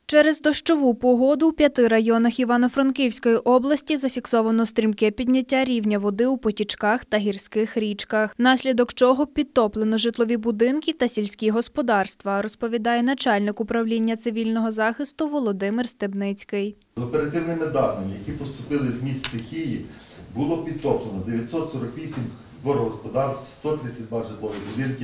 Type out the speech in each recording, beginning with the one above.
Через дощову погоду у 5 районах Івано-Франківської області зафіксовано стрімке підняття рівня води у потічках та гірських річках, внаслідок чого підтоплено житлові будинки та сільські господарства, розповідає начальник управління цивільного захисту Володимир Стебницький. За оперативними даними, які поступили з місць стихії, було підтоплено 948 дворогосподарств, 132 житлові будинки,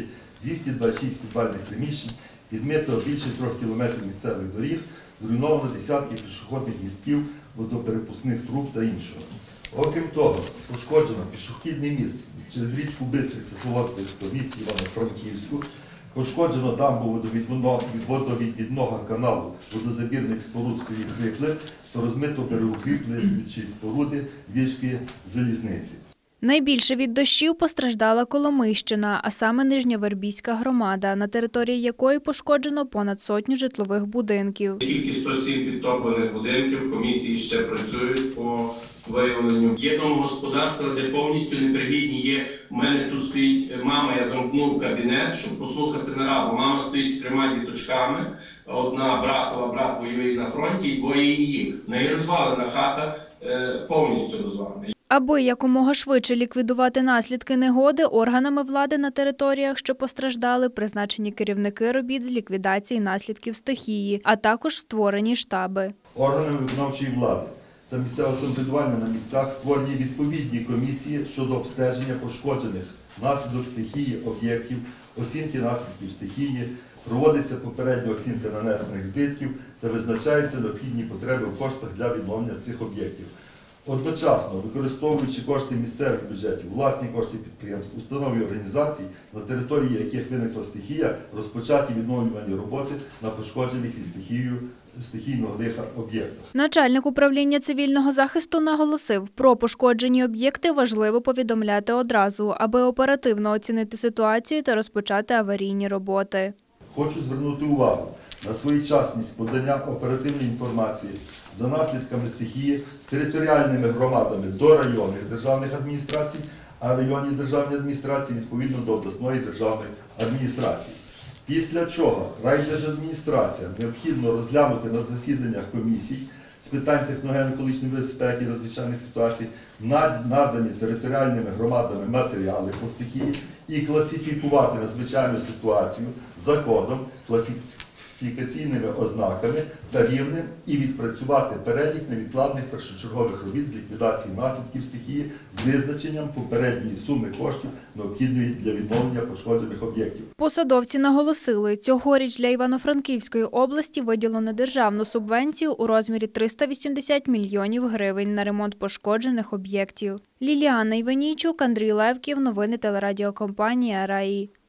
226 підвальних приміщень, відмито більше 3 кілометрів місцевих доріг, зруйновано десятки пішохідних містків, водоперепускних труб та іншого. Окрім того, пошкоджено пішохідний міст через річку Бистриця Солодківського в місті Івано-Франківську, пошкоджено дамбу водовідвідного каналу водозабірних споруд в селі Хрипле та розмито берегоукріплюючі споруди Львівської залізниці. Найбільше від дощів постраждала Коломийщина, а саме Нижньовербізька громада, на території якої пошкоджено понад 100 житлових будинків. Тільки 107 підтоплених будинків, комісії ще працюють по виявленню. Є домогосподарства, де повністю непригідні є. У мене тут стоїть мама, я замкнув кабінет, щоб послухати нараду. Мама стоїть з 3 діточками, одна братова, брат воює на фронті і 2 її. В неї розвалена хата, повністю розвалена. Аби якомога швидше ліквідувати наслідки негоди, органами влади на територіях, що постраждали, призначені керівники робіт з ліквідації наслідків стихії, а також створені штаби. Органами виконавчої влади та місцевого самоврядування на місцях створені відповідні комісії щодо обстеження пошкоджених внаслідок стихії об'єктів, оцінки наслідків стихії, проводиться попередня оцінка нанесених збитків та визначаються необхідні потреби в коштах для відновлення цих об'єктів. Одночасно, використовуючи кошти місцевих бюджетів, власні кошти підприємств, установ і організацій, на території яких виникла стихія, розпочаті відновлювальні роботи на пошкоджених від стихійного лиха об'єктах. Начальник управління цивільного захисту наголосив, про пошкоджені об'єкти важливо повідомляти одразу, аби оперативно оцінити ситуацію та розпочати аварійні роботи. Хочу звернути увагу на своєчасність подання оперативної інформації за наслідками стихії територіальними громадами до районних державних адміністрацій, а районні державні адміністрації відповідно до обласної державної адміністрації. Після чого райдержадміністрація необхідно розглянути на засіданнях комісій з питань техногенно-екологічної безпеки і надзвичайних ситуацій надані територіальними громадами матеріали по стихії і класифікувати надзвичайну ситуацію за кодом, класифікаційними ознаками та рівнем і відпрацювати перелік невідкладних першочергових робіт з ліквідації наслідків стихії з визначенням попередньої суми коштів, необхідної для відновлення пошкоджених об'єктів. Посадовці наголосили, цьогоріч для Івано-Франківської області виділено державну субвенцію у розмірі 380 мільйонів гривень на ремонт пошкоджених об'єктів. Ліліана Іванійчук, Андрій Левків, новини телерадіокомпанії «РАІ».